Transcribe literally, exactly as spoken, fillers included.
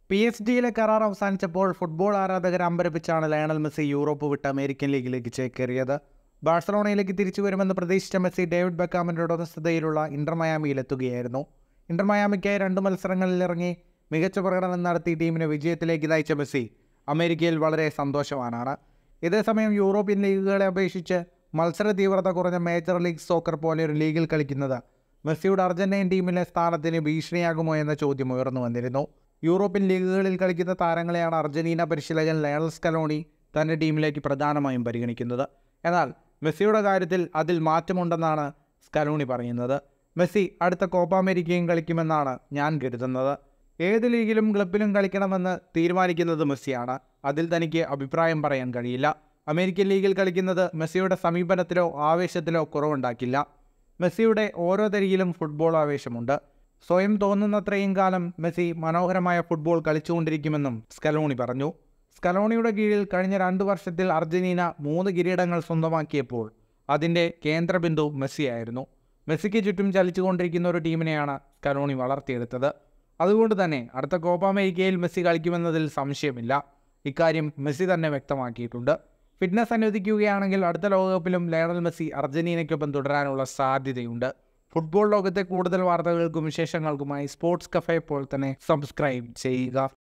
P S ജിയിലെ കരാർ അവസാനിച്ചപ്പോൾ football ആരാധകരെ അമ്പരപ്പിച്ചാണ് ലയണൽ മെസ്സി യൂറോപ്പ് വിട്ട് അമേരിക്കൻ ലീഗിലേക്ക് ചേക്കേറിയത്. ബാഴ്സലോണയിലേക്ക് തിരിച്ചു വരുമെന്ന് പ്രതീക്ഷിച്ച മെസ്സി ഡേവിഡ് ബെക്കാമിൻ്റെ ഉടമസ്ഥതയിലുള്ള ഇന്റർ മയാമിയിലെത്തുകയായിരുന്നു. ഇന്റർ മയാമിക്കായി രണ്ട് മത്സരങ്ങളിൽ ഇറങ്ങി മികച്ച പ്രകടനം നടത്തി ടീമിനെ വിജയത്തിലേക്ക് നയിച്ച മെസ്സി അമേരിക്കയിൽ വളരെ സന്തോഷവാനാണ്. ഇതേസമയം യൂറോപ്യൻ ലീഗുകളെ അപേക്ഷിച്ച് മത്സര തീവ്രത കുറഞ്ഞ മേജർ ലീഗ് സോക്കർ പോലെ ഒരു ലീഗിൽ കളിക്കുന്നത് മെസ്സിയുടെ അർജന്റീൻ ടീമിലെ സ്ഥാനത്തിന് ഭീഷണിയാകുമോ എന്ന ചോദ്യം ഉയർന്നു വന്നിരുന്നു. യൂറോപ്യൻ ലീഗുകളിൽ കളിക്കുന്ന താരങ്ങളെയാണ് അർജന്റീന പരിശീലകൻ ലയണൽ സ്കലോണി തൻ്റെ ടീമിലേക്ക് പ്രധാനമായും പരിഗണിക്കുന്നത്. എന്നാൽ മെസ്സിയുടെ കാര്യത്തിൽ അതിൽ മാറ്റമുണ്ടെന്നാണ് സ്കലോണി പറയുന്നത്. മെസ്സി അടുത്ത കോപ്പ അമേരിക്കയും കളിക്കുമെന്നാണ് ഞാൻ കരുതുന്നത്. ഏത് ലീഗിലും ക്ലബിലും കളിക്കണമെന്ന് തീരുമാനിക്കുന്നത് മെസ്സിയാണ്. അതിൽ തനിക്ക് അഭിപ്രായം പറയാൻ കഴിയില്ല. അമേരിക്കൻ ലീഗിൽ കളിക്കുന്നത് മെസ്സിയുടെ സമീപനത്തിലോ ആവേശത്തിലോ കുറവുണ്ടാക്കില്ല. മെസ്സിയുടെ ഓരോ തരികിലും ഫുട്ബോൾ ആവേശമുണ്ട്. സ്വയം തോന്നുന്നത്രയും കാലം മെസ്സി മനോഹരമായ ഫുട്ബോൾ കളിച്ചുകൊണ്ടിരിക്കുമെന്നും സ്കലോണി പറഞ്ഞു. സ്കലോണിയുടെ കീഴിൽ കഴിഞ്ഞ രണ്ടു വർഷത്തിൽ അർജന്റീന മൂന്ന് കിരീടങ്ങൾ സ്വന്തമാക്കിയപ്പോൾ അതിൻ്റെ കേന്ദ്രബിന്ദു മെസ്സിയായിരുന്നു. മെസ്സിക്ക് ചുറ്റും ചലിച്ചുകൊണ്ടിരിക്കുന്ന ഒരു ടീമിനെയാണ് സ്കലോണി വളർത്തിയെടുത്തത്. അതുകൊണ്ട് തന്നെ അടുത്ത കോപ്പ അമേരിക്കയിൽ മെസ്സി കളിക്കുമെന്നതിൽ സംശയമില്ല. ഇക്കാര്യം മെസ്സി തന്നെ വ്യക്തമാക്കിയിട്ടുണ്ട്. ഫിറ്റ്നസ് അനുവദിക്കുകയാണെങ്കിൽ അടുത്ത ലോകകപ്പിലും ലയണൽ മെസ്സി അർജന്റീനയ്ക്കൊപ്പം തുടരാനുള്ള സാധ്യതയുണ്ട്. ഫുട്ബോൾ ലോകത്തെ കൂടുതൽ വാർത്തകൾക്കും വിശേഷങ്ങൾക്കുമായി സ്പോർട്സ് കഫേ പോലെ തന്നെ സബ്സ്ക്രൈബ് ചെയ്യുക.